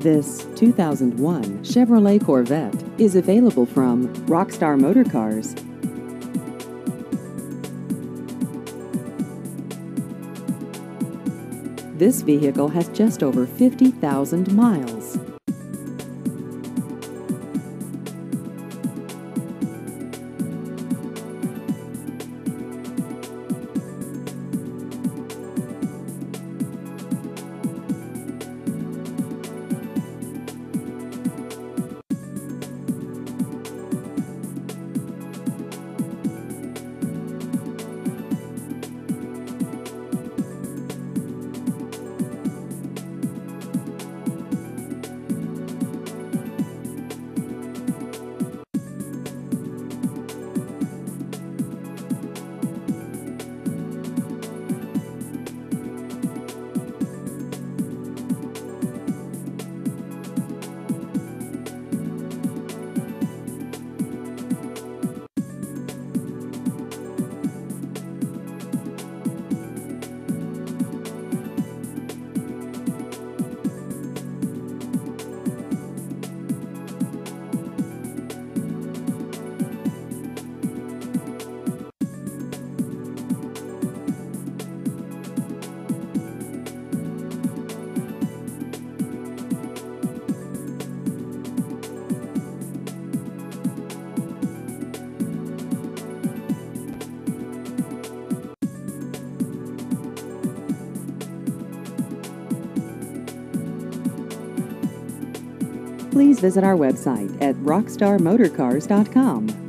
This 2001 Chevrolet Corvette is available from Rockstar Motor Cars. This vehicle has just over 50,000 miles. Please visit our website at rockstarmotorcars.com.